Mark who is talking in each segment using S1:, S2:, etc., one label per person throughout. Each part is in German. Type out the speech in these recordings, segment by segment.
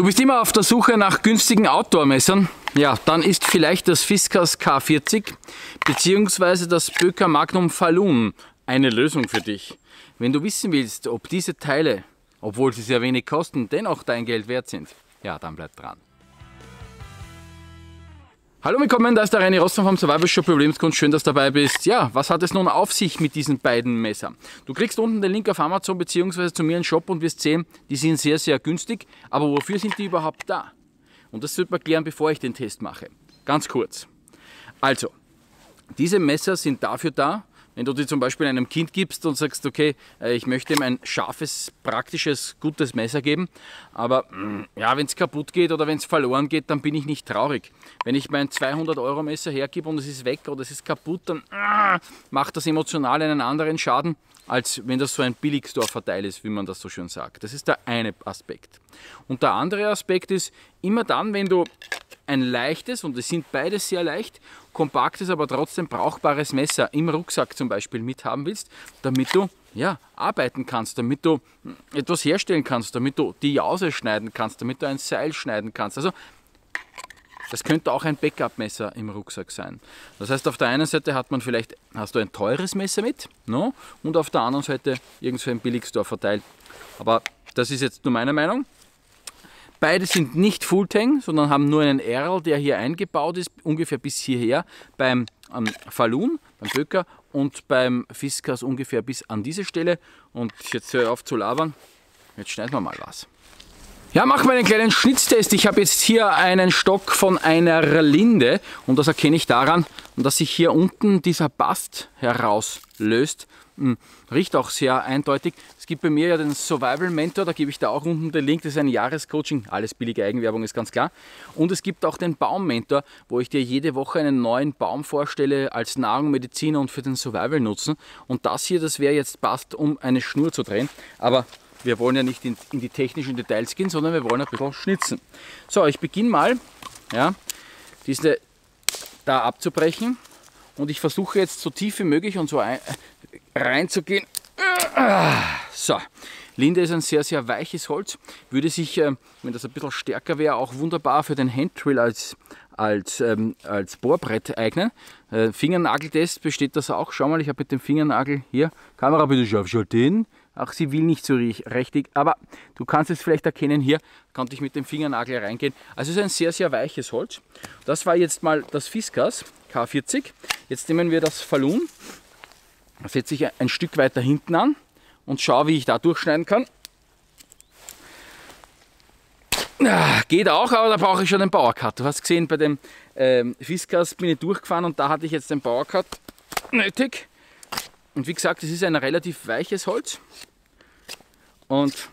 S1: Du bist immer auf der Suche nach günstigen Outdoor-Messern? Ja, dann ist vielleicht das Fiskars K40 bzw. das Böker Magnum Falun eine Lösung für dich. Wenn du wissen willst, ob diese Teile, obwohl sie sehr wenig kosten, dennoch dein Geld wert sind, ja, dann bleib dran. Hallo, willkommen, da ist der Reini Rossmann vom Survival Shop Überlebenskunst. Schön, dass du dabei bist. Ja, was hat es nun auf sich mit diesen beiden Messern? Du kriegst unten den Link auf Amazon bzw. zu mir in den Shop und wirst sehen, die sind sehr, sehr günstig. Aber wofür sind die überhaupt da? Und das wird man klären, bevor ich den Test mache. Ganz kurz. Also, diese Messer sind dafür da, wenn du die zum Beispiel einem Kind gibst und sagst, okay, ich möchte ihm ein scharfes, praktisches, gutes Messer geben, aber ja, wenn es kaputt geht oder wenn es verloren geht, dann bin ich nicht traurig. Wenn ich mein 200 € Messer hergebe und es ist weg oder es ist kaputt, dann macht das emotional einen anderen Schaden, als wenn das so ein Billigstore-Verteil ist, wie man das so schön sagt. Das ist der eine Aspekt. Und der andere Aspekt ist, immer dann, wenn du ein leichtes, und es sind beide sehr leicht, kompaktes, aber trotzdem brauchbares Messer im Rucksack zum Beispiel mithaben willst, damit du ja, arbeiten kannst, damit du etwas herstellen kannst, damit du die Jause schneiden kannst, damit du ein Seil schneiden kannst. Also das könnte auch ein Backup-Messer im Rucksack sein. Das heißt, auf der einen Seite hast du ein teures Messer mit, no? Und auf der anderen Seite irgend so ein Billigstore-Verteil. Aber das ist jetzt nur meine Meinung. Beide sind nicht Full-Tang, sondern haben nur einen Erl, der hier eingebaut ist, ungefähr bis hierher, beim Falun, beim Böker, und beim Fiskars ungefähr bis an diese Stelle. Und jetzt höre ich auf zu labern, jetzt schneiden wir mal was. Ja, machen wir einen kleinen Schnitztest. Ich habe jetzt hier einen Stock von einer Linde und das erkenne ich daran, dass sich hier unten dieser Bast herauslöst. Riecht auch sehr eindeutig. Es gibt bei mir ja den Survival Mentor, da gebe ich da auch unten den Link, das ist ein Jahrescoaching, alles billige Eigenwerbung, ist ganz klar. Und es gibt auch den Baum Mentor, wo ich dir jede Woche einen neuen Baum vorstelle als Nahrung, Medizin und für den Survival nutzen. Und das hier, das wäre jetzt passt, um eine Schnur zu drehen. Aber wir wollen ja nicht in die technischen Details gehen, sondern wir wollen ein bisschen schnitzen. So, ich beginne mal, ja, diese da abzubrechen und ich versuche jetzt so tief wie möglich und so reinzugehen. So, Linde ist ein sehr, sehr weiches Holz, würde sich, wenn das ein bisschen stärker wäre, auch wunderbar für den Handdrill als Bohrbrett eignen. Fingernageltest besteht das auch. Schau mal, ich habe mit dem Fingernagel hier, Kamera bitte scharf schalten. Ach, sie will nicht so richtig, aber du kannst es vielleicht erkennen, hier konnte ich mit dem Fingernagel reingehen. Also es ist ein sehr, sehr weiches Holz. Das war jetzt mal das Fiskars K40. Jetzt nehmen wir das Falun, das setze ich ein Stück weiter hinten an und schaue, wie ich da durchschneiden kann. Geht auch, aber da brauche ich schon einen Powercut. Du hast gesehen, bei dem Fiskars bin ich durchgefahren und da hatte ich jetzt den Powercut nötig. Und wie gesagt, es ist ein relativ weiches Holz. Und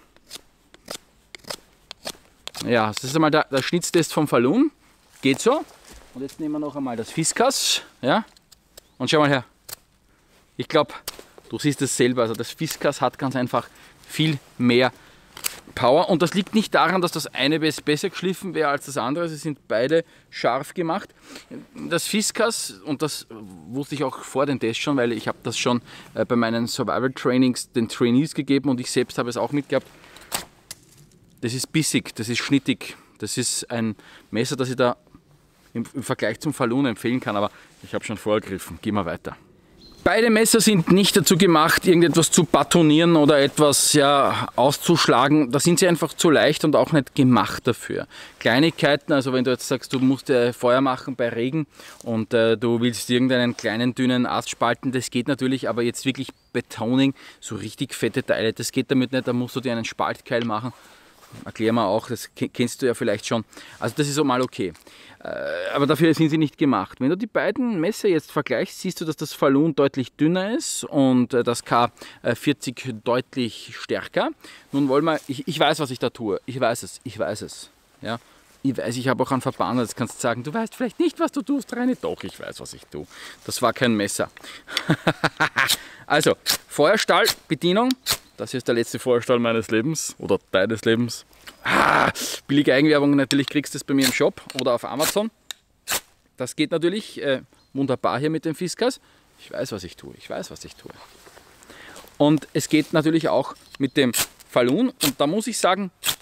S1: ja, das ist einmal der Schnitztest vom Falun. Geht so. Und jetzt nehmen wir noch einmal das Fiskars. Ja? Und schau mal her. Ich glaube, du siehst es selber. Also das Fiskars hat ganz einfach viel mehr Power. Und das liegt nicht daran, dass das eine besser geschliffen wäre als das andere. Sie sind beide scharf gemacht. Das Fiskars, und das wusste ich auch vor dem Test schon, weil ich habe das schon bei meinen Survival Trainings den Trainees gegeben und ich selbst habe es auch mitgehabt. Das ist bissig, das ist schnittig. Das ist ein Messer, das ich da im Vergleich zum Falun empfehlen kann, aber ich habe schon vorgegriffen. Gehen wir weiter. Beide Messer sind nicht dazu gemacht, irgendetwas zu batonieren oder etwas ja, auszuschlagen. Da sind sie einfach zu leicht und auch nicht gemacht dafür. Kleinigkeiten, also wenn du jetzt sagst, du musst Feuer machen bei Regen und du willst irgendeinen kleinen, dünnen Ast spalten, das geht natürlich, aber jetzt wirklich Betoning, so richtig fette Teile, das geht damit nicht, da musst du dir einen Spaltkeil machen. Erklären wir auch, das kennst du ja vielleicht schon. Also das ist auch mal okay. Aber dafür sind sie nicht gemacht. Wenn du die beiden Messer jetzt vergleichst, siehst du, dass das Falun deutlich dünner ist und das K40 deutlich stärker. Nun wollen wir, ich weiß, was ich da tue. Ich weiß es. Ja? Ich weiß, ich habe auch einen Verband, jetzt kannst du sagen, du weißt vielleicht nicht, was du tust, Reini. Doch, ich weiß, was ich tue. Das war kein Messer. Also, Feuerstahlbedienung. Das hier ist der letzte Feuerstahl meines Lebens oder deines Lebens. Billige Eigenwerbung, natürlich kriegst du es bei mir im Shop oder auf Amazon. Das geht natürlich wunderbar hier mit dem Fiskars. Ich weiß, was ich tue. Und es geht natürlich auch mit dem Falun. Und da muss ich sagen,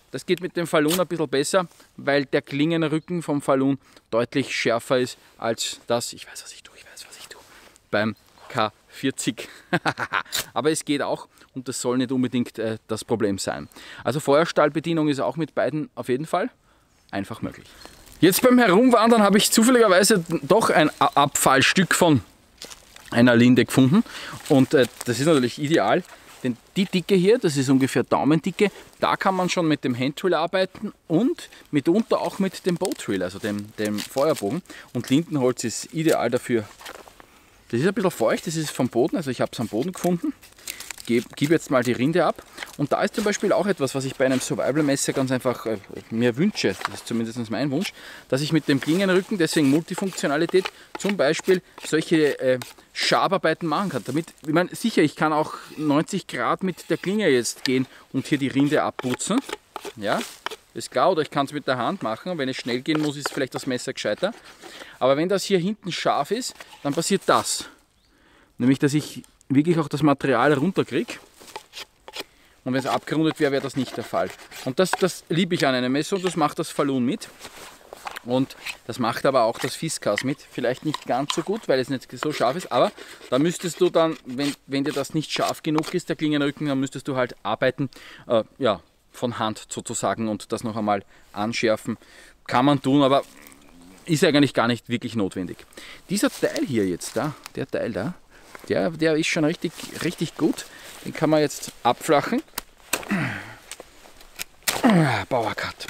S1: das geht mit dem Falun ein bisschen besser, weil der Klingenrücken vom Falun deutlich schärfer ist als das, ich weiß was ich tue, beim K40. Aber es geht auch und das soll nicht unbedingt das Problem sein. Also Feuerstahlbedienung ist auch mit beiden auf jeden Fall einfach möglich. Jetzt beim Herumwandern habe ich zufälligerweise doch ein Abfallstück von einer Linde gefunden und das ist natürlich ideal, denn die Dicke hier, das ist ungefähr Daumendicke, da kann man schon mit dem Handtool arbeiten und mitunter auch mit dem Bowdrill, also dem Feuerbogen, und Lindenholz ist ideal dafür. Das ist ein bisschen feucht, das ist vom Boden, also ich habe es am Boden gefunden. Gebe jetzt mal die Rinde ab und da ist zum Beispiel auch etwas, was ich bei einem Survival-Messer ganz einfach mir wünsche, das ist zumindest mein Wunsch, dass ich mit dem Klingenrücken, deswegen Multifunktionalität, zum Beispiel solche Schabarbeiten machen kann. Damit, ich meine, sicher, ich kann auch 90 Grad mit der Klinge jetzt gehen und hier die Rinde abputzen, ja, ist klar, oder ich kann es mit der Hand machen, wenn es schnell gehen muss, ist vielleicht das Messer gescheiter, aber wenn das hier hinten scharf ist, dann passiert das, nämlich, dass ich wirklich auch das Material runterkriege. Und wenn es abgerundet wäre, wäre das nicht der Fall. Und das liebe ich an einem Messer und das macht das Falun mit. Und das macht aber auch das Fiskars mit. Vielleicht nicht ganz so gut, weil es nicht so scharf ist, aber da müsstest du dann, wenn dir das nicht scharf genug ist, der Klingenrücken, dann müsstest du halt arbeiten, ja, von Hand sozusagen und das noch einmal anschärfen. Kann man tun, aber ist eigentlich gar nicht wirklich notwendig. Dieser Teil hier jetzt, der Teil da, der ist schon richtig gut. Den kann man jetzt abflachen. Bauercut.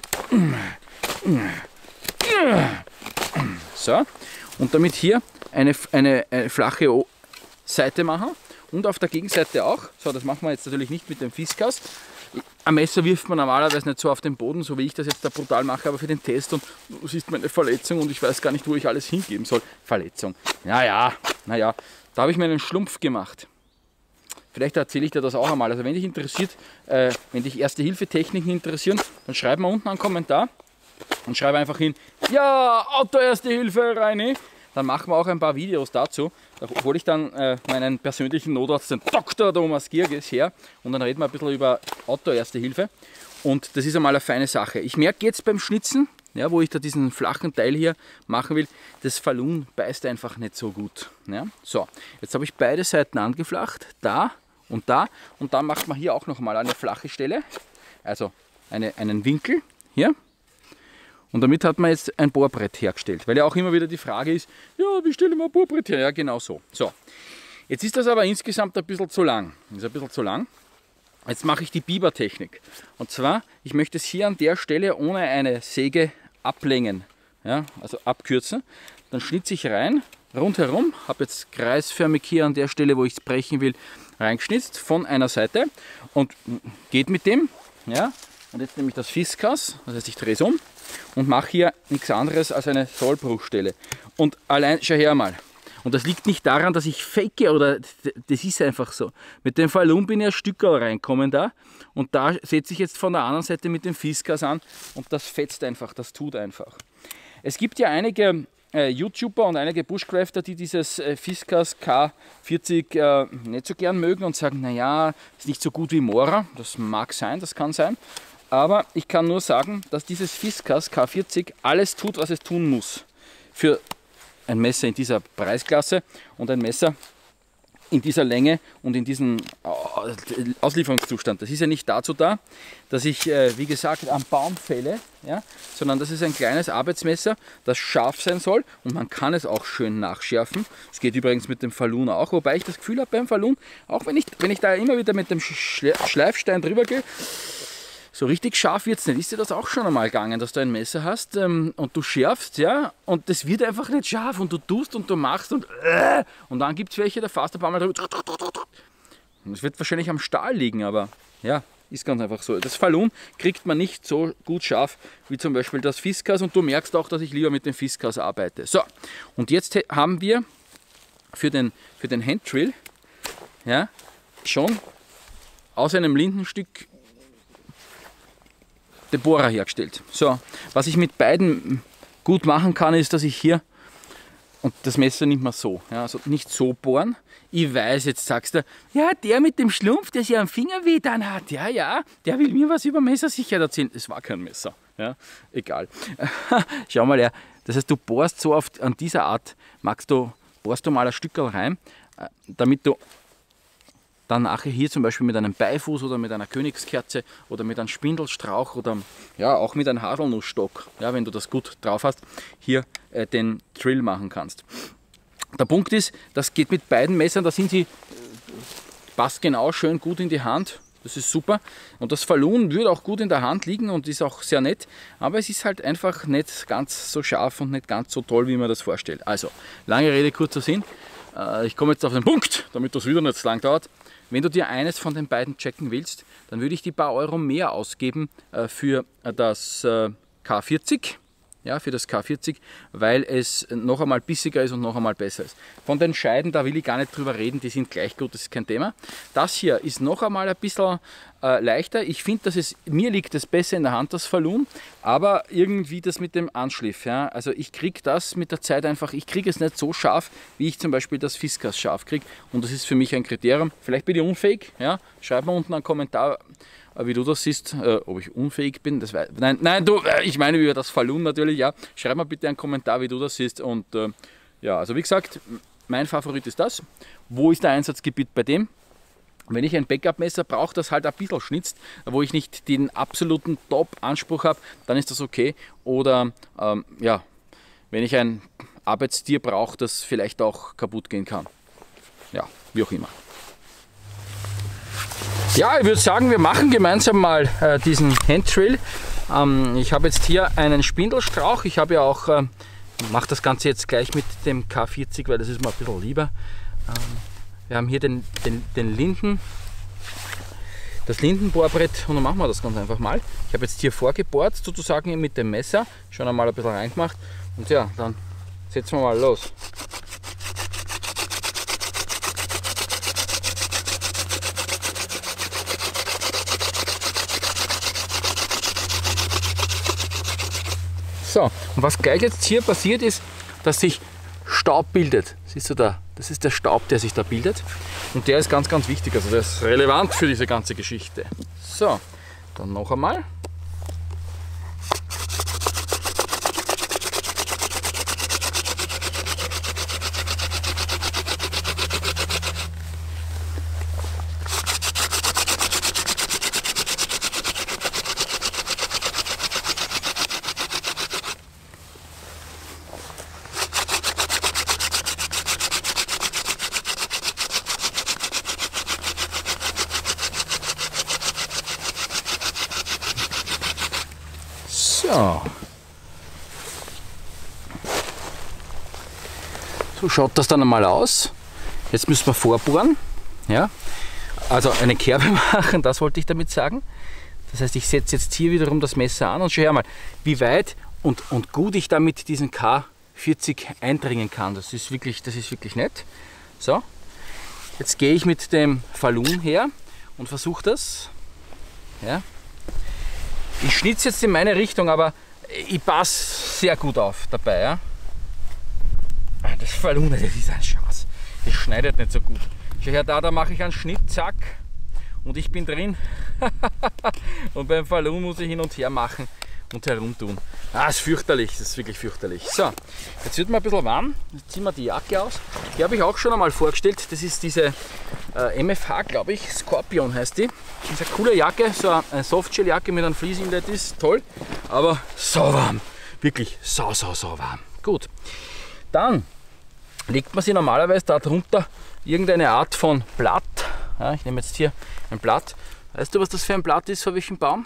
S1: So. Und damit hier eine flache Seite machen. Und auf der Gegenseite auch. So, das machen wir jetzt natürlich nicht mit dem Fiskars. Ein Messer wirft man normalerweise nicht so auf den Boden, so wie ich das jetzt da brutal mache, aber für den Test, und du siehst meine Verletzung und ich weiß gar nicht, wo ich alles hingeben soll. Verletzung. Naja. Da habe ich mir einen Schlumpf gemacht. Vielleicht erzähle ich dir das auch einmal. Also wenn dich interessiert, wenn dich Erste-Hilfe-Techniken interessieren, dann schreib mal unten einen Kommentar und schreib einfach hin, ja, Auto-Erste-Hilfe, Reini. Dann machen wir auch ein paar Videos dazu. Da hole ich dann meinen persönlichen Notarzt, den Dr. Thomas Girges, her und dann reden wir ein bisschen über Auto-Erste-Hilfe. Und das ist einmal eine feine Sache. Ich merke jetzt beim Schnitzen, ja, wo ich da diesen flachen Teil hier machen will, das Falun beißt einfach nicht so gut. Ja? So, jetzt habe ich beide Seiten angeflacht, da und dann macht man hier auch noch mal eine flache Stelle, also einen Winkel hier. Und damit hat man jetzt ein Bohrbrett hergestellt, weil ja auch immer wieder die Frage ist, ja, wie stelle ich mal ein Bohrbrett her? Ja, genau so. So, jetzt ist das aber insgesamt ein bisschen zu lang. Das ist ein bisschen zu lang. Jetzt mache ich die Bibertechnik. Und zwar, ich möchte es hier an der Stelle ohne eine Säge ablängen, ja, also abkürzen. Dann schnitze ich rein, rundherum, habe jetzt kreisförmig hier an der Stelle, wo ich es brechen will, reingeschnitzt von einer Seite und geht mit dem. Ja. Und jetzt nehme ich das Fiskars, das heißt ich drehe es um und mache hier nichts anderes als eine Sollbruchstelle. Und allein, schau her mal. Und das liegt nicht daran, dass ich fake, oder das ist einfach so. Mit dem Falun bin ich ein Stück reinkommen da und da setze ich jetzt von der anderen Seite mit dem Fiskars an und das fetzt einfach, das tut einfach. Es gibt ja einige YouTuber und einige Bushcrafter, die dieses Fiskars K40 nicht so gern mögen und sagen, naja, ist nicht so gut wie Mora. Das mag sein, das kann sein. Aber ich kann nur sagen, dass dieses Fiskars K40 alles tut, was es tun muss. Für ein Messer in dieser Preisklasse und ein Messer in dieser Länge und in diesem Auslieferungszustand. Das ist ja nicht dazu da, dass ich, wie gesagt, am Baum fälle, ja, sondern das ist ein kleines Arbeitsmesser, das scharf sein soll und man kann es auch schön nachschärfen. Das geht übrigens mit dem Falun auch, wobei ich das Gefühl habe beim Falun, auch wenn ich da immer wieder mit dem Schleifstein drüber gehe, so richtig scharf wird es nicht. Ist dir das auch schon einmal gegangen, dass du ein Messer hast und du schärfst, ja, und das wird einfach nicht scharf und du tust und du machst und dann gibt es welche, da fährst du ein paar Mal drüber. Und es wird wahrscheinlich am Stahl liegen, aber ja, ist ganz einfach so. Das Falun kriegt man nicht so gut scharf wie zum Beispiel das Fiskars und du merkst auch, dass ich lieber mit dem Fiskars arbeite. So, und jetzt haben wir für den Handdrill, ja, schon aus einem Lindenstück den Bohrer hergestellt. So, was ich mit beiden gut machen kann, ist, dass ich hier und das Messer nimmt man so. Ja, also nicht so bohren. Ich weiß, jetzt sagst du, ja, der mit dem Schlumpf, der sich am Finger weh dann hat, ja, der will mir was über Messersicherheit erzählen. Es war kein Messer. Ja, egal. Schau mal her. Das heißt, du bohrst so oft an dieser Art, bohrst du mal ein Stückchen rein, damit du dann nachher hier zum Beispiel mit einem Beifuß oder mit einer Königskerze oder mit einem Spindelstrauch oder ja, auch mit einem Haselnussstock, ja, wenn du das gut drauf hast, hier den Drill machen kannst. Der Punkt ist, das geht mit beiden Messern, da sind sie, passt genau schön gut in die Hand. Das ist super. Und das Falun würde auch gut in der Hand liegen und ist auch sehr nett. Aber es ist halt einfach nicht ganz so scharf und nicht ganz so toll, wie man das vorstellt. Also, lange Rede, kurzer Sinn. Ich komme jetzt auf den Punkt, damit das wieder nicht so lang dauert. Wenn du dir eines von den beiden checken willst, dann würde ich die paar Euro mehr ausgeben für das K40. Ja, für das K40, weil es noch einmal bissiger ist und noch einmal besser ist. Von den Scheiden, da will ich gar nicht drüber reden, die sind gleich gut, das ist kein Thema. Das hier ist noch einmal ein bisschen leichter. Ich finde, dass mir liegt es besser in der Hand, das Falun, aber irgendwie das mit dem Anschliff. Ja? Also ich kriege das mit der Zeit einfach, ich kriege es nicht so scharf, wie ich zum Beispiel das Fiskas scharf kriege. Und das ist für mich ein Kriterium. Vielleicht bin ich unfähig, ja? Schreib mir unten einen Kommentar, wie du das siehst, ob ich unfähig bin, das weiß, nein, du, ich meine über das Falun natürlich, ja. Schreib mir bitte einen Kommentar, wie du das siehst. Und ja, also wie gesagt, mein Favorit ist das. Wo ist der Einsatzgebiet bei dem? Wenn ich ein Backup-Messer brauche, das halt ein bisschen schnitzt, wo ich nicht den absoluten Top-Anspruch habe, dann ist das okay. Oder ja, wenn ich ein Arbeitstier brauche, das vielleicht auch kaputt gehen kann. Ja, wie auch immer. Ja, ich würde sagen, wir machen gemeinsam mal diesen Hand-Drill. Ich habe jetzt hier einen Spindelstrauch. Ich habe ja auch, mache das Ganze jetzt gleich mit dem K40, weil das ist mir ein bisschen lieber. Wir haben hier das Lindenbohrbrett und dann machen wir das ganz einfach mal. Ich habe jetzt hier vorgebohrt sozusagen mit dem Messer, schon einmal ein bisschen reingemacht und ja, dann setzen wir mal los. So, und was gleich jetzt hier passiert ist, dass sich Staub bildet. Siehst du da? Das ist der Staub, der sich da bildet. Und der ist ganz, ganz wichtig. Also der ist relevant für diese ganze Geschichte. So, dann noch einmal. So schaut das dann einmal aus. Jetzt müssen wir vorbohren. Ja? Also eine Kerbe machen, das wollte ich damit sagen. Das heißt, ich setze jetzt hier wiederum das Messer an und schau her mal, wie weit und gut ich damit diesen K40 eindringen kann. Das ist wirklich nett. So, jetzt gehe ich mit dem Falun her und versuche das. Ja? Ich schnitze jetzt in meine Richtung, aber ich passe sehr gut auf dabei. Ja? Das Falun, das ist eine Chance. Das schneidet nicht so gut. Schau her, da mache ich einen Schnitt, zack, und ich bin drin. Und beim Falun muss ich hin und her machen und herumtun. Das ist fürchterlich, das ist wirklich fürchterlich. So, jetzt wird mir ein bisschen warm. Jetzt ziehen wir die Jacke aus. Die habe ich auch schon einmal vorgestellt. Das ist diese MFH, glaube ich, Scorpion heißt die. Das ist eine coole Jacke, so eine Softshelljacke mit einem Fleece-Inlet, ist toll, aber so warm. Wirklich so warm. Gut, dann legt man sich normalerweise darunter irgendeine Art von Blatt. Ja, ich nehme jetzt hier ein Blatt. Weißt du, was das für ein Blatt ist, von welchem Baum?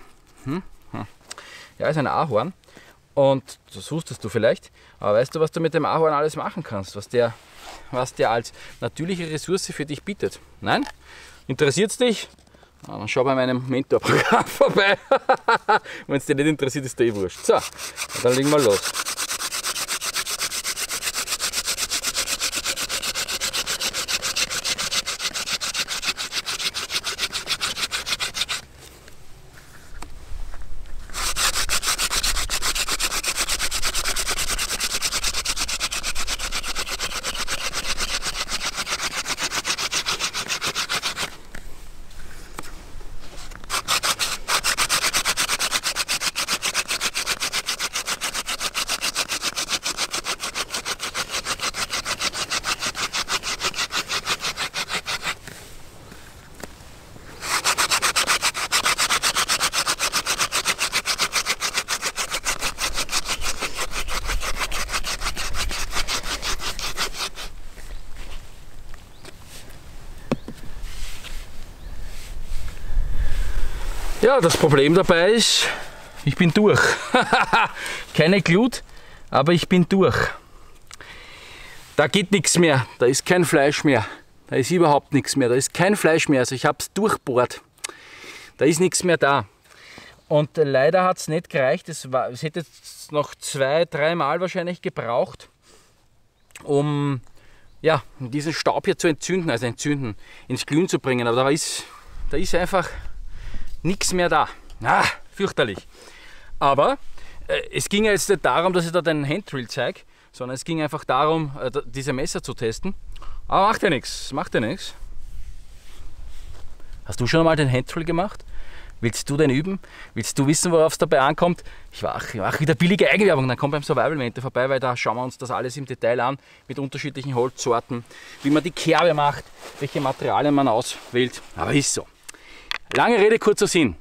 S1: Ja, ist ein Ahorn. Und das wusstest du vielleicht. Aber weißt du, was du mit dem Ahorn alles machen kannst? Was der als natürliche Ressource für dich bietet? Nein? Interessiert es dich? Ja, dann schau bei meinem Mentorprogramm vorbei. Wenn es dich nicht interessiert, ist der wurscht. So, dann legen wir los. Ja, das Problem dabei ist, ich bin durch. Keine Glut, aber ich bin durch. Da geht nichts mehr, da ist kein Fleisch mehr, da ist überhaupt nichts mehr, da ist kein Fleisch mehr, also ich habe es durchbohrt. Da ist nichts mehr da. Und leider hat es nicht gereicht, es hätte jetzt noch 2-3 Mal wahrscheinlich gebraucht, um ja, diesen Staub hier zu entzünden, ins Glühen zu bringen. Aber da ist einfach nichts mehr da. Ah, fürchterlich. Aber es ging ja jetzt nicht darum, dass ich da den Handdrill zeige, sondern es ging einfach darum, diese Messer zu testen. Aber macht ja nichts, macht ja nichts. Hast du schon einmal den Handdrill gemacht? Willst du den üben? Willst du wissen, worauf es dabei ankommt? Ich mache wieder billige Eigenwerbung, dann kommt beim Survival Mente vorbei, weil da schauen wir uns das alles im Detail an, mit unterschiedlichen Holzsorten, wie man die Kerbe macht, welche Materialien man auswählt. Aber ist so. Lange Rede, kurzer Sinn.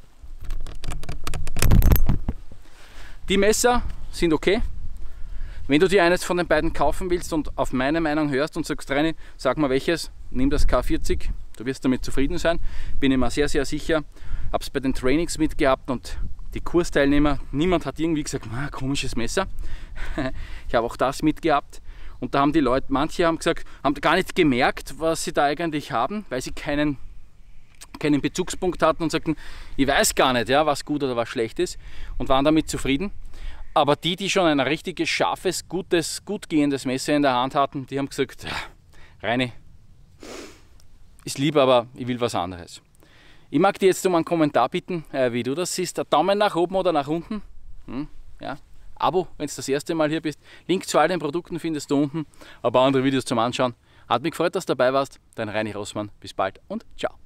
S1: Die Messer sind okay. Wenn du dir eines von den beiden kaufen willst und auf meine Meinung hörst und sagst, Reini, sag mal welches, nimm das K40, du wirst damit zufrieden sein, bin ich mir sehr, sehr sicher. Habe es bei den Trainings mitgehabt und die Kursteilnehmer, niemand hat irgendwie gesagt, komisches Messer. Ich habe auch das mitgehabt und da haben die Leute, manche haben gesagt, haben gar nicht gemerkt, was sie da eigentlich haben, weil sie keinen Bezugspunkt hatten und sagten, ich weiß gar nicht, ja, was gut oder was schlecht ist und waren damit zufrieden. Aber die schon ein richtiges, scharfes, gut gehendes Messer in der Hand hatten, die haben gesagt, ja, Reini, ist lieb, aber ich will was anderes. Ich mag dir jetzt um einen Kommentar bitten, wie du das siehst. Ein Daumen nach oben oder nach unten. Ja. Abo, wenn du das erste Mal hier bist. Link zu all den Produkten findest du unten. Ein paar andere Videos zum Anschauen. Hat mich gefreut, dass du dabei warst. Dein Reini Rossmann. Bis bald und ciao.